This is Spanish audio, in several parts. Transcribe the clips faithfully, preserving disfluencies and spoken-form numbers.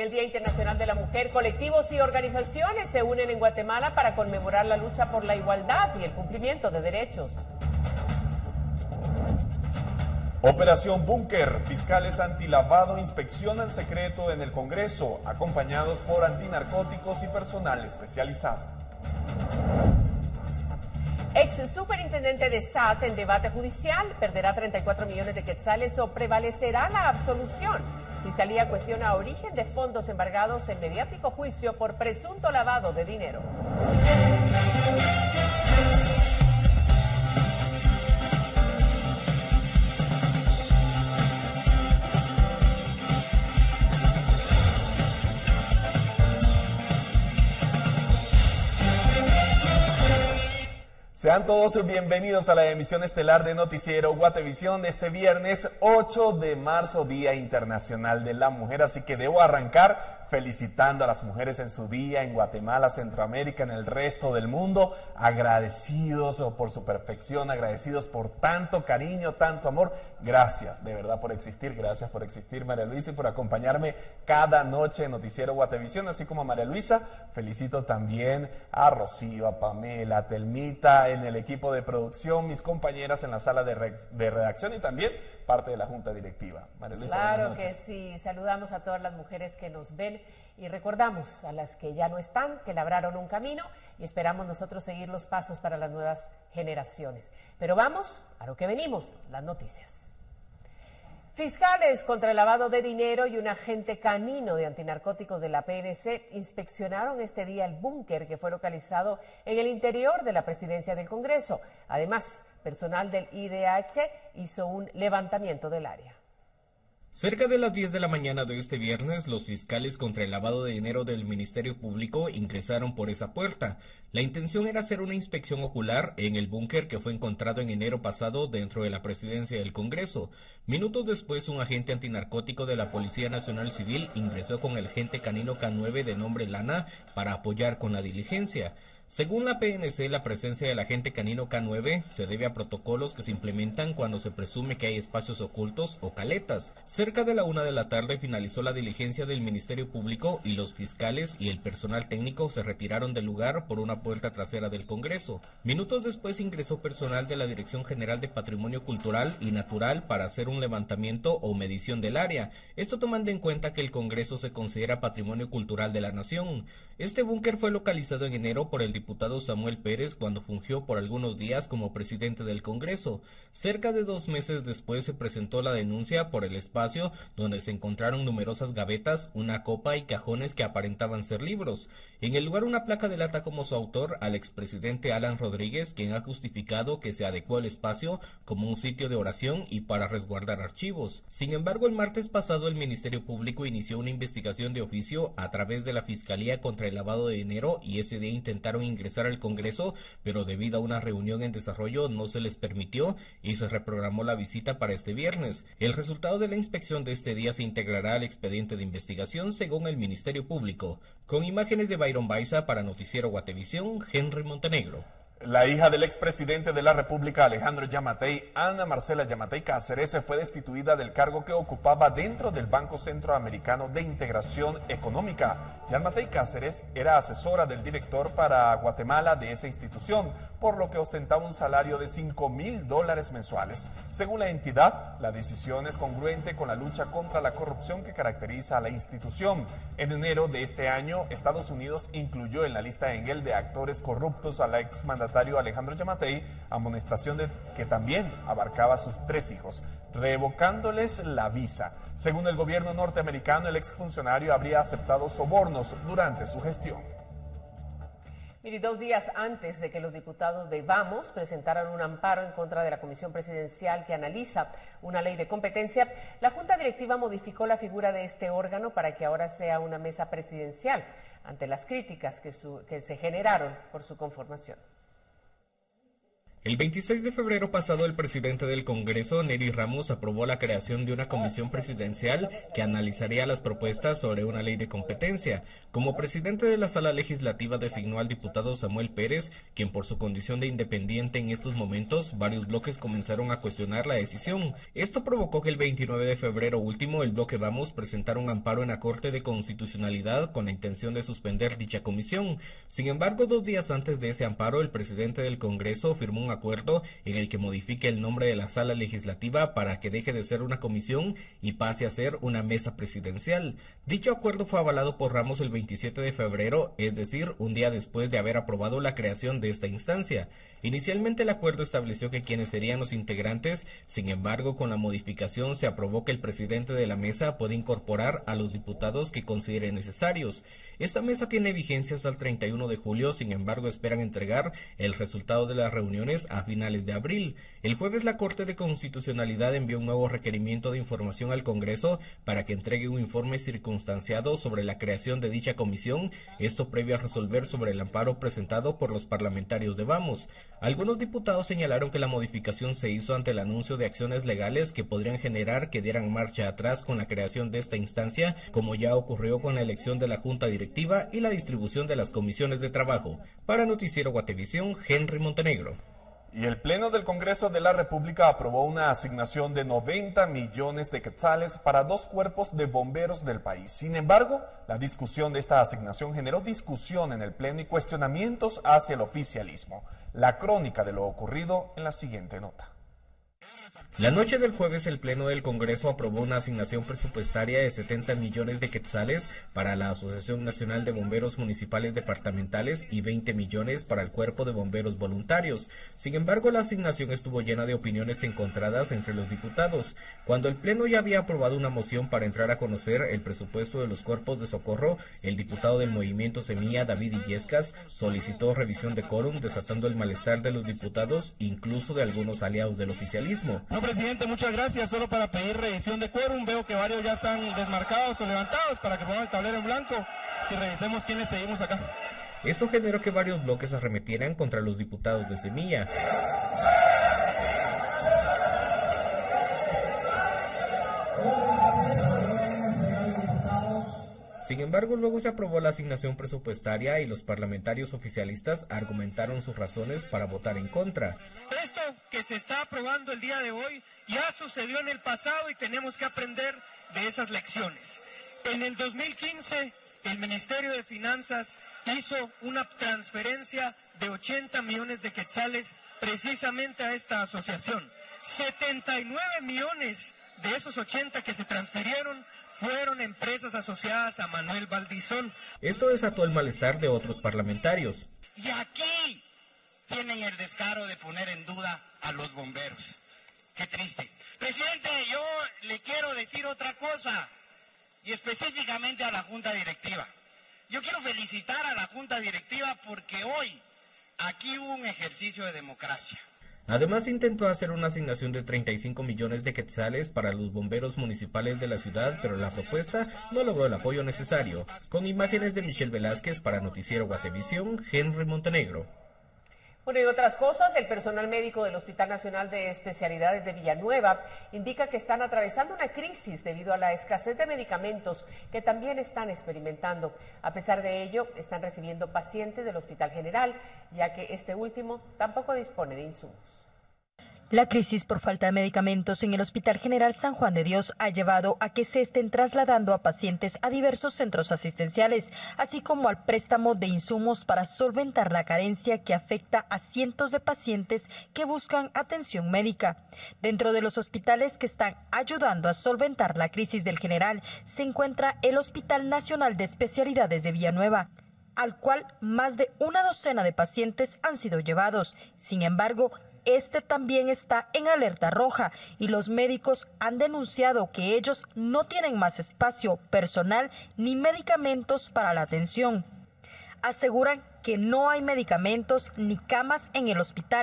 el Día Internacional de la Mujer, colectivos y organizaciones se unen en Guatemala para conmemorar la lucha por la igualdad y el cumplimiento de derechos. Operación Búnker. Fiscales antilavado inspeccionan secreto en el Congreso, acompañados por antinarcóticos y personal especializado. Ex superintendente de S A T en debate judicial, perderá treinta y cuatro millones de quetzales o prevalecerá la absolución. Fiscalía cuestiona origen de fondos embargados en mediático juicio por presunto lavado de dinero. Sean todos bienvenidos a la emisión estelar de Noticiero Guatevisión de este viernes ocho de marzo, Día Internacional de la Mujer. Así que debo arrancar felicitando a las mujeres en su día en Guatemala, Centroamérica, en el resto del mundo. Agradecidos por su perfección, agradecidos por tanto cariño, tanto amor. Gracias de verdad por existir, gracias por existir, María Luisa, y por acompañarme cada noche en Noticiero Guatevisión, así como a María Luisa. Felicito también a Rocío, a Pamela, a Telmita, en el equipo de producción, mis compañeras en la sala de, re de redacción y también parte de la junta directiva. María Luisa, claro que sí, saludamos a todas las mujeres que nos ven y recordamos a las que ya no están, que labraron un camino y esperamos nosotros seguir los pasos para las nuevas generaciones. Pero vamos a lo que venimos, las noticias. Fiscales contra el lavado de dinero y un agente canino de antinarcóticos de la P N C inspeccionaron este día el búnker que fue localizado en el interior de la presidencia del Congreso. Además, personal del I D H hizo un levantamiento del área. Cerca de las diez de la mañana de este viernes, los fiscales contra el lavado de dinero del Ministerio Público ingresaron por esa puerta. La intención era hacer una inspección ocular en el búnker que fue encontrado en enero pasado dentro de la presidencia del Congreso. Minutos después, un agente antinarcótico de la Policía Nacional Civil ingresó con el agente canino K nueve de nombre Lana para apoyar con la diligencia. Según la P N C, la presencia del agente canino K nueve se debe a protocolos que se implementan cuando se presume que hay espacios ocultos o caletas. Cerca de la una de la tarde finalizó la diligencia del Ministerio Público y los fiscales y el personal técnico se retiraron del lugar por una puerta trasera del Congreso. Minutos después ingresó personal de la Dirección General de Patrimonio Cultural y Natural para hacer un levantamiento o medición del área. Esto tomando en cuenta que el Congreso se considera Patrimonio Cultural de la Nación. Este búnker fue localizado en enero por el diputado Samuel Pérez cuando fungió por algunos días como presidente del Congreso. Cerca de dos meses después se presentó la denuncia por el espacio donde se encontraron numerosas gavetas, una copa y cajones que aparentaban ser libros. En el lugar una placa delata como su autor al expresidente Alan Rodríguez, quien ha justificado que se adecuó el espacio como un sitio de oración y para resguardar archivos. Sin embargo, el martes pasado el Ministerio Público inició una investigación de oficio a través de la Fiscalía contra el lavado de dinero y ese día intentaron ingresar al Congreso, pero debido a una reunión en desarrollo no se les permitió y se reprogramó la visita para este viernes. El resultado de la inspección de este día se integrará al expediente de investigación según el Ministerio Público. Con imágenes de Byron Baiza para Noticiero Guatevisión, Henry Montenegro. La hija del expresidente de la República, Alejandro Yamatei, Ana Marcela Yamatei Cáceres, fue destituida del cargo que ocupaba dentro del Banco Centroamericano de Integración Económica. Yamatei Cáceres era asesora del director para Guatemala de esa institución, por lo que ostentaba un salario de cinco mil dólares mensuales. Según la entidad, la decisión es congruente con la lucha contra la corrupción que caracteriza a la institución. En enero de este año, Estados Unidos incluyó en la lista Engel de actores corruptos a la exmandataria Alejandro Yamatei, amonestación de que también abarcaba a sus tres hijos, revocándoles la visa. Según el gobierno norteamericano, el exfuncionario habría aceptado sobornos durante su gestión. Mire, dos días antes de que los diputados de Vamos presentaran un amparo en contra de la Comisión Presidencial que analiza una ley de competencia, la Junta Directiva modificó la figura de este órgano para que ahora sea una mesa presidencial, ante las críticas que, su, que se generaron por su conformación. El veintiséis de febrero pasado, el presidente del Congreso, Nery Ramos, aprobó la creación de una comisión presidencial que analizaría las propuestas sobre una ley de competencia. Como presidente de la Sala Legislativa designó al diputado Samuel Pérez, quien por su condición de independiente en estos momentos, varios bloques comenzaron a cuestionar la decisión. Esto provocó que el veintinueve de febrero último, el bloque Vamos presentara un amparo en la Corte de Constitucionalidad con la intención de suspender dicha comisión. Sin embargo, dos días antes de ese amparo, el presidente del Congreso firmó un acuerdo en el que modifique el nombre de la Sala Legislativa para que deje de ser una comisión y pase a ser una mesa presidencial. Dicho acuerdo fue avalado por Ramos el veintisiete de febrero, es decir, un día después de haber aprobado la creación de esta instancia. Inicialmente el acuerdo estableció que quienes serían los integrantes, sin embargo, con la modificación se aprobó que el presidente de la mesa puede incorporar a los diputados que considere necesarios. Esta mesa tiene vigencia hasta el treinta y uno de julio, sin embargo esperan entregar el resultado de las reuniones a finales de abril. El jueves la Corte de Constitucionalidad envió un nuevo requerimiento de información al Congreso para que entregue un informe circunstanciado sobre la creación de dicha comisión, esto previo a resolver sobre el amparo presentado por los parlamentarios de Vamos. Algunos diputados señalaron que la modificación se hizo ante el anuncio de acciones legales que podrían generar que dieran marcha atrás con la creación de esta instancia, como ya ocurrió con la elección de la Junta Directiva y la distribución de las comisiones de trabajo. Para Noticiero Guatevisión, Henry Montenegro. Y el Pleno del Congreso de la República aprobó una asignación de noventa millones de quetzales para dos cuerpos de bomberos del país. Sin embargo, la discusión de esta asignación generó discusión en el Pleno y cuestionamientos hacia el oficialismo. La crónica de lo ocurrido en la siguiente nota. La noche del jueves, el Pleno del Congreso aprobó una asignación presupuestaria de setenta millones de quetzales para la Asociación Nacional de Bomberos Municipales Departamentales y veinte millones para el Cuerpo de Bomberos Voluntarios. Sin embargo, la asignación estuvo llena de opiniones encontradas entre los diputados. Cuando el Pleno ya había aprobado una moción para entrar a conocer el presupuesto de los cuerpos de socorro, el diputado del Movimiento Semilla, David Illescas, solicitó revisión de quórum, desatando el malestar de los diputados, incluso de algunos aliados del oficialismo. No, presidente, muchas gracias. Solo para pedir revisión de quórum. Veo que varios ya están desmarcados o levantados para que pongamos el tablero en blanco y revisemos quiénes seguimos acá. Esto generó que varios bloques arremetieran contra los diputados de Semilla. Sin embargo, luego se aprobó la asignación presupuestaria y los parlamentarios oficialistas argumentaron sus razones para votar en contra. Esto que se está aprobando el día de hoy ya sucedió en el pasado y tenemos que aprender de esas lecciones. En el dos mil quince, el Ministerio de Finanzas hizo una transferencia de ochenta millones de quetzales precisamente a esta asociación. setenta y nueve millones de esos ochenta que se transfirieron fueron empresas asociadas a Manuel Valdizón. Esto desató el malestar de otros parlamentarios. Y aquí tienen el descaro de poner en duda a los bomberos. Qué triste. Presidente, yo le quiero decir otra cosa, y específicamente a la Junta Directiva. Yo quiero felicitar a la Junta Directiva porque hoy aquí hubo un ejercicio de democracia. Además, intentó hacer una asignación de treinta y cinco millones de quetzales para los bomberos municipales de la ciudad, pero la propuesta no logró el apoyo necesario. Con imágenes de Michelle Velázquez para Noticiero Guatevisión, Henry Montenegro. Bueno, y otras cosas, el personal médico del Hospital Nacional de Especialidades de Villanueva indica que están atravesando una crisis debido a la escasez de medicamentos que también están experimentando. A pesar de ello, están recibiendo pacientes del Hospital General, ya que este último tampoco dispone de insumos. La crisis por falta de medicamentos en el Hospital General San Juan de Dios ha llevado a que se estén trasladando a pacientes a diversos centros asistenciales, así como al préstamo de insumos para solventar la carencia que afecta a cientos de pacientes que buscan atención médica. Dentro de los hospitales que están ayudando a solventar la crisis del General se encuentra el Hospital Nacional de Especialidades de Villanueva, al cual más de una docena de pacientes han sido llevados. Sin embargo, este también está en alerta roja y los médicos han denunciado que ellos no tienen más espacio, personal ni medicamentos para la atención. Aseguran que no hay medicamentos ni camas en el hospital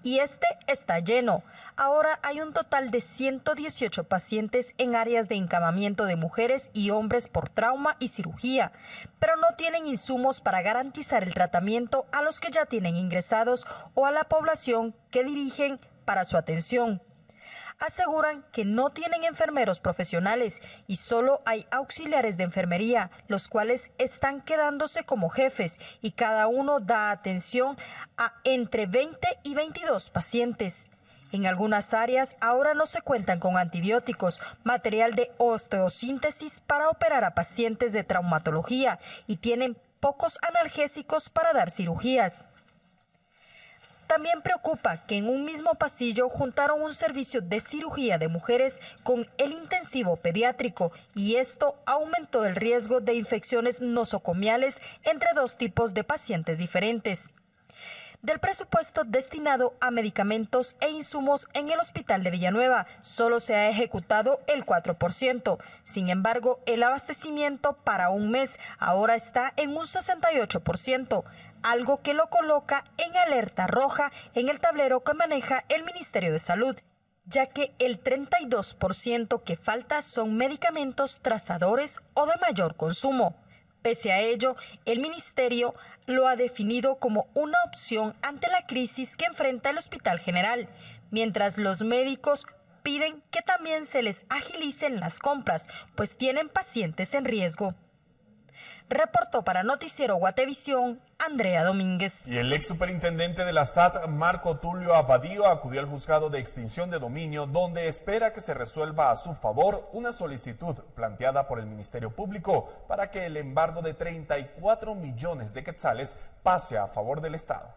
y este está lleno. Ahora hay un total de ciento dieciocho pacientes en áreas de encamamiento de mujeres y hombres por trauma y cirugía, pero no tienen insumos para garantizar el tratamiento a los que ya tienen ingresados o a la población que dirigen para su atención. Aseguran que no tienen enfermeros profesionales y solo hay auxiliares de enfermería, los cuales están quedándose como jefes y cada uno da atención a entre veinte y veintidós pacientes. En algunas áreas ahora no se cuentan con antibióticos, material de osteosíntesis para operar a pacientes de traumatología y tienen pocos analgésicos para dar cirugías. También preocupa que en un mismo pasillo juntaron un servicio de cirugía de mujeres con el intensivo pediátrico y esto aumentó el riesgo de infecciones nosocomiales entre dos tipos de pacientes diferentes. Del presupuesto destinado a medicamentos e insumos en el Hospital de Villanueva, solo se ha ejecutado el cuatro por ciento. Sin embargo, el abastecimiento para un mes ahora está en un sesenta y ocho por ciento, algo que lo coloca en alerta roja en el tablero que maneja el Ministerio de Salud, ya que el treinta y dos por ciento que falta son medicamentos trazadores o de mayor consumo. Pese a ello, el Ministerio lo ha definido como una opción ante la crisis que enfrenta el Hospital General, mientras los médicos piden que también se les agilicen las compras, pues tienen pacientes en riesgo. Reportó para Noticiero Guatevisión, Andrea Domínguez. Y el ex superintendente de la S A T, Marco Tulio Abadío, acudió al juzgado de extinción de dominio, donde espera que se resuelva a su favor una solicitud planteada por el Ministerio Público para que el embargo de treinta y cuatro millones de quetzales pase a favor del Estado.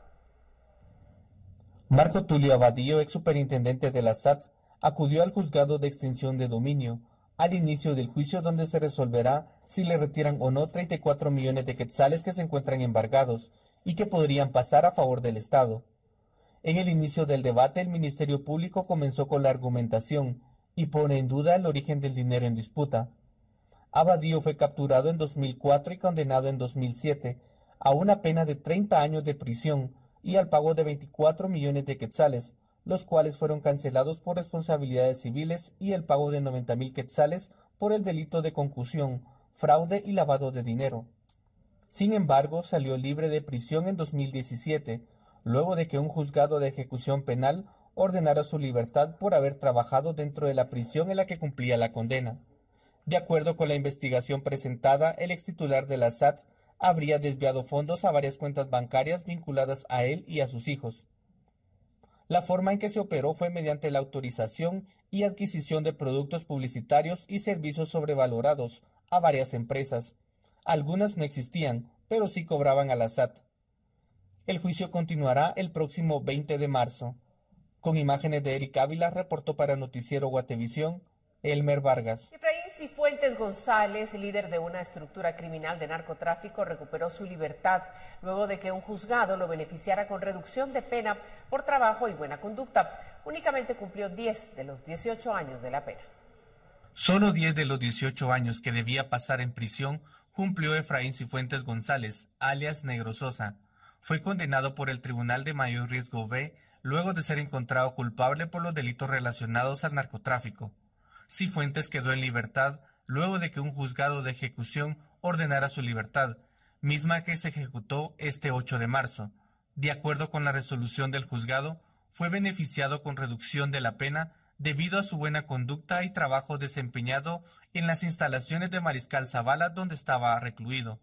Marco Tulio Abadío, ex superintendente de la S A T, acudió al juzgado de extinción de dominio al inicio del juicio, donde se resolverá si le retiran o no treinta y cuatro millones de quetzales que se encuentran embargados y que podrían pasar a favor del Estado. En el inicio del debate, el Ministerio Público comenzó con la argumentación y pone en duda el origen del dinero en disputa. Abadío fue capturado en dos mil cuatro y condenado en dos mil siete a una pena de treinta años de prisión y al pago de veinticuatro millones de quetzales, los cuales fueron cancelados por responsabilidades civiles, y el pago de noventa mil quetzales por el delito de concusión, fraude y lavado de dinero. Sin embargo, salió libre de prisión en dos mil diecisiete, luego de que un juzgado de ejecución penal ordenara su libertad por haber trabajado dentro de la prisión en la que cumplía la condena. De acuerdo con la investigación presentada, el extitular de la S A T habría desviado fondos a varias cuentas bancarias vinculadas a él y a sus hijos. La forma en que se operó fue mediante la autorización y adquisición de productos publicitarios y servicios sobrevalorados a varias empresas. Algunas no existían, pero sí cobraban a la S A T. El juicio continuará el próximo veinte de marzo. Con imágenes de Eric Ávila, reportó para Noticiero Guatevisión, Elmer Vargas. Efraín Cifuentes González, líder de una estructura criminal de narcotráfico, recuperó su libertad luego de que un juzgado lo beneficiara con reducción de pena por trabajo y buena conducta. Únicamente cumplió diez de los dieciocho años de la pena. Solo diez de los dieciocho años que debía pasar en prisión cumplió Efraín Cifuentes González, alias Negro Sosa. Fue condenado por el Tribunal de Mayor Riesgo B luego de ser encontrado culpable por los delitos relacionados al narcotráfico. Cifuentes quedó en libertad luego de que un juzgado de ejecución ordenara su libertad, misma que se ejecutó este ocho de marzo. De acuerdo con la resolución del juzgado, fue beneficiado con reducción de la pena debido a su buena conducta y trabajo desempeñado en las instalaciones de Mariscal Zavala, donde estaba recluido.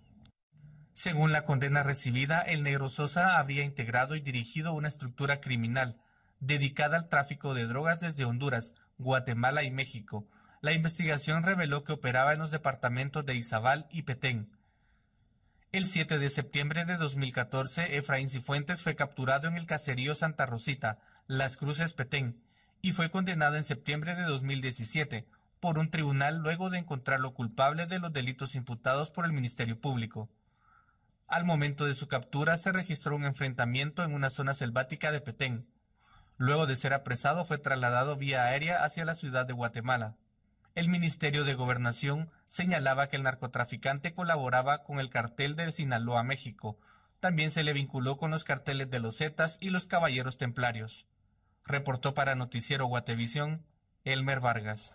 Según la condena recibida, el Negro Sosa habría integrado y dirigido una estructura criminal dedicada al tráfico de drogas desde Honduras, Guatemala y México. La investigación reveló que operaba en los departamentos de Izabal y Petén. El siete de septiembre de dos mil catorce, Efraín Cifuentes fue capturado en el caserío Santa Rosita, Las Cruces, Petén, y fue condenado en septiembre de dos mil diecisiete por un tribunal luego de encontrarlo culpable de los delitos imputados por el Ministerio Público. Al momento de su captura se registró un enfrentamiento en una zona selvática de Petén. Luego de ser apresado fue trasladado vía aérea hacia la ciudad de Guatemala. El Ministerio de Gobernación señalaba que el narcotraficante colaboraba con el cartel de Sinaloa, México, También se le vinculó con los carteles de los Zetas y los Caballeros Templarios. Reportó para Noticiero Guatevisión, Elmer Vargas.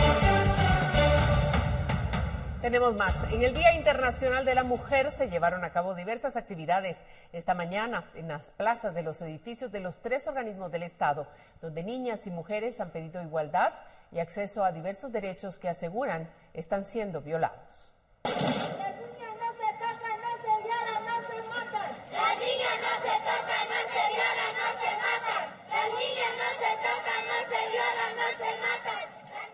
Tenemos más. En el Día Internacional de la Mujer se llevaron a cabo diversas actividades esta mañana en las plazas de los edificios de los tres organismos del Estado, donde niñas y mujeres han pedido igualdad y acceso a diversos derechos que aseguran están siendo violados. Las niñas no se tocan, no se violan, no se matan. Las niñas no se tocan, no se violan, no se matan. Las niñas no se tocan, no se violan, no se matan.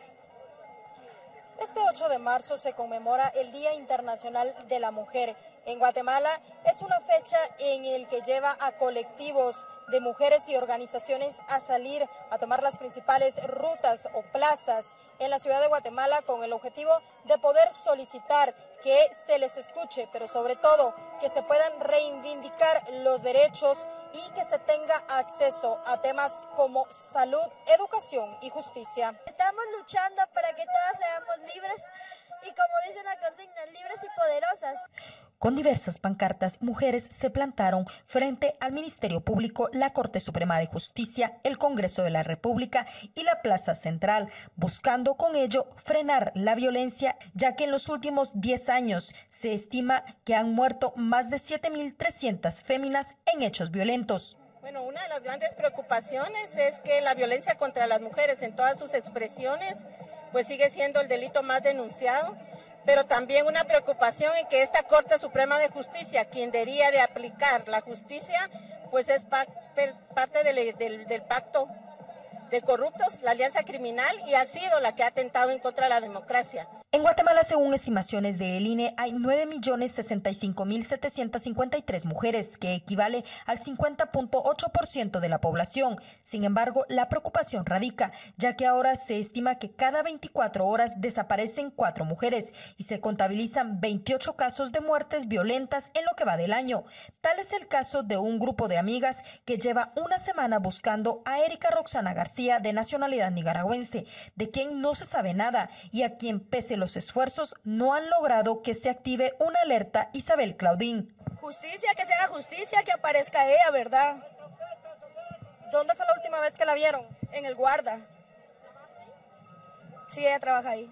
Este ocho de marzo se conmemora el Día Internacional de la Mujer. En Guatemala es una fecha en el que lleva a colectivos de mujeres y organizaciones a salir a tomar las principales rutas o plazas en la ciudad de Guatemala con el objetivo de poder solicitar que se les escuche, pero sobre todo que se puedan reivindicar los derechos y que se tenga acceso a temas como salud, educación y justicia. Estamos luchando para que todas seamos libres y, como dice una consigna, libres y poderosas. Con diversas pancartas, mujeres se plantaron frente al Ministerio Público, la Corte Suprema de Justicia, el Congreso de la República y la Plaza Central, buscando con ello frenar la violencia, ya que en los últimos diez años se estima que han muerto más de siete mil trescientas féminas en hechos violentos. Bueno, una de las grandes preocupaciones es que la violencia contra las mujeres en todas sus expresiones pues sigue siendo el delito más denunciado, pero también una preocupación en que esta Corte Suprema de Justicia, quien debería de aplicar la justicia, pues es parte del, del, del pacto de corruptos, la alianza criminal, y ha sido la que ha atentado en contra de la democracia. En Guatemala, según estimaciones del I N E, hay nueve millones sesenta y cinco mil setecientos cincuenta y tres mujeres, que equivale al cincuenta punto ocho por ciento de la población. Sin embargo, la preocupación radica, ya que ahora se estima que cada veinticuatro horas desaparecen cuatro mujeres y se contabilizan veintiocho casos de muertes violentas en lo que va del año. Tal es el caso de un grupo de amigas que lleva una semana buscando a Erika Roxana García, de nacionalidad nicaragüense, de quien no se sabe nada y a quien, pese a los esfuerzos, no han logrado que se active una alerta. Isabel Claudín. Justicia, que se haga justicia, que aparezca ella, ¿verdad? ¿Dónde fue la última vez que la vieron? En el guarda. Sí, ella trabaja ahí.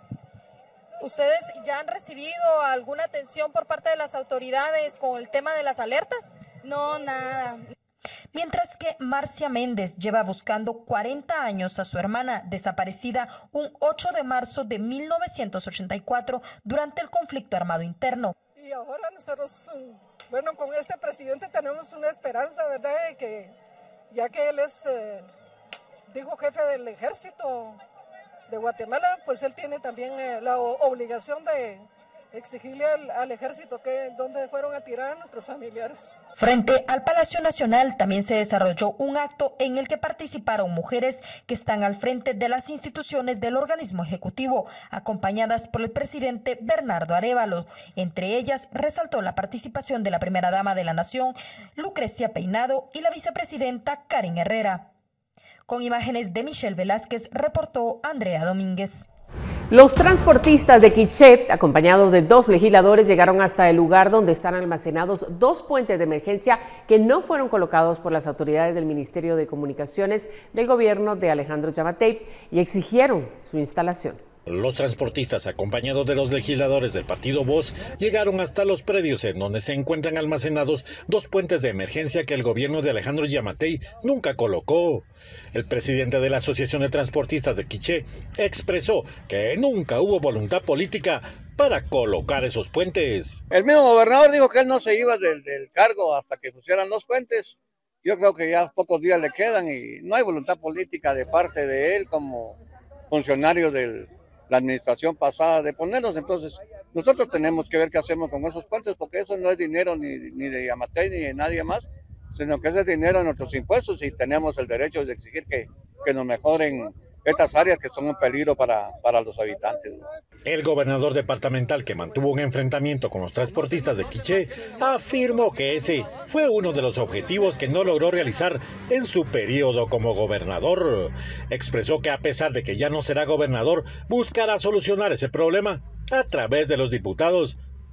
¿Ustedes ya han recibido alguna atención por parte de las autoridades con el tema de las alertas? No, nada. Mientras que Marcia Méndez lleva buscando cuarenta años a su hermana, desaparecida un ocho de marzo de mil novecientos ochenta y cuatro durante el conflicto armado interno. Y ahora nosotros, bueno, con este presidente tenemos una esperanza, ¿verdad?, de que ya que él es, eh, dijo, jefe del ejército de Guatemala, pues él tiene también eh, la obligación de exigirle al, al ejército que dónde fueron a tirar a nuestros familiares. Frente al Palacio Nacional también se desarrolló un acto en el que participaron mujeres que están al frente de las instituciones del organismo ejecutivo, acompañadas por el presidente Bernardo Arévalo. Entre ellas resaltó la participación de la primera dama de la nación, Lucrecia Peinado, y la vicepresidenta Karen Herrera. Con imágenes de Michelle Velázquez, reportó Andrea Domínguez. Los transportistas de Quiché, acompañados de dos legisladores, llegaron hasta el lugar donde están almacenados dos puentes de emergencia que no fueron colocados por las autoridades del Ministerio de Comunicaciones del gobierno de Alejandro Yamatei y exigieron su instalación. Los transportistas, acompañados de los legisladores del partido Voz, llegaron hasta los predios en donde se encuentran almacenados dos puentes de emergencia que el gobierno de Alejandro Yamatei nunca colocó. El presidente de la Asociación de Transportistas de Quiché expresó que nunca hubo voluntad política para colocar esos puentes. El mismo gobernador dijo que él no se iba del, del cargo hasta que pusieran los puentes. Yo creo que ya pocos días le quedan y no hay voluntad política de parte de él como funcionario del la administración pasada de ponerlos. Entonces nosotros tenemos que ver qué hacemos con esos puentes, porque eso no es dinero ni, ni de Yamatei ni de nadie más, sino que ese es dinero de nuestros impuestos y tenemos el derecho de exigir que, que nos mejoren estas áreas que son un peligro para, para los habitantes. El gobernador departamental, que mantuvo un enfrentamiento con los transportistas de Quiché, afirmó que ese fue uno de los objetivos que no logró realizar en su periodo como gobernador. Expresó que a pesar de que ya no será gobernador, buscará solucionar ese problema a través de los diputados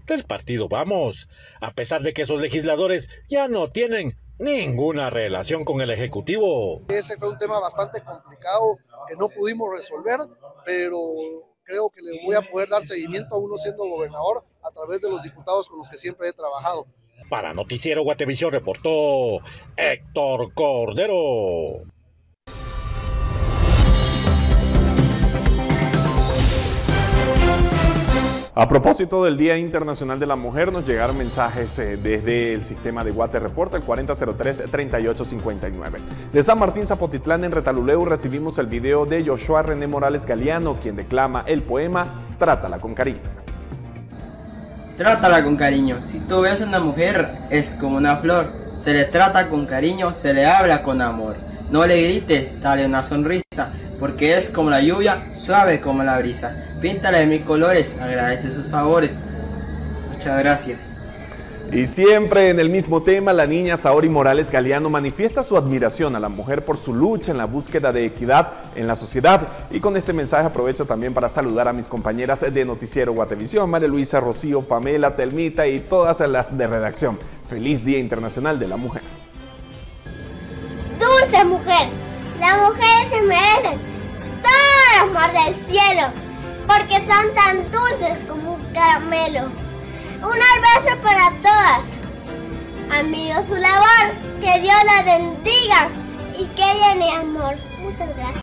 del partido Vamos, a pesar de que esos legisladores ya no tienen ninguna relación con el Ejecutivo. Ese fue un tema bastante complicado que no pudimos resolver, pero creo que le voy a poder dar seguimiento a uno siendo gobernador a través de los diputados con los que siempre he trabajado. Para Noticiero Guatevisión reportó Héctor Cordero. A propósito del Día Internacional de la Mujer, nos llegaron mensajes eh, desde el sistema de Guate Report, el cuarenta cero tres, treinta y ocho cincuenta y nueve. De San Martín Zapotitlán, en Retaluleu, recibimos el video de Joshua René Morales Galeano, quien declama el poema Trátala con cariño. Trátala con cariño. Si tú ves a una mujer, es como una flor. Se le trata con cariño, se le habla con amor. No le grites, dale una sonrisa, porque es como la lluvia, suave como la brisa. Píntala de mil colores, agradece sus favores. Muchas gracias. Y siempre en el mismo tema, la niña Saori Morales Galeano manifiesta su admiración a la mujer por su lucha en la búsqueda de equidad en la sociedad. Y con este mensaje aprovecho también para saludar a mis compañeras de Noticiero Guatevisión, María Luisa, Rocío, Pamela, Telmita y todas las de redacción. Feliz Día Internacional de la Mujer. Dulce mujer, las mujeres se merecen todo el amor del cielo, porque son tan dulces como un caramelo. Un abrazo para todas. Admiro su labor, que Dios la bendiga y que llene amor. Muchas gracias.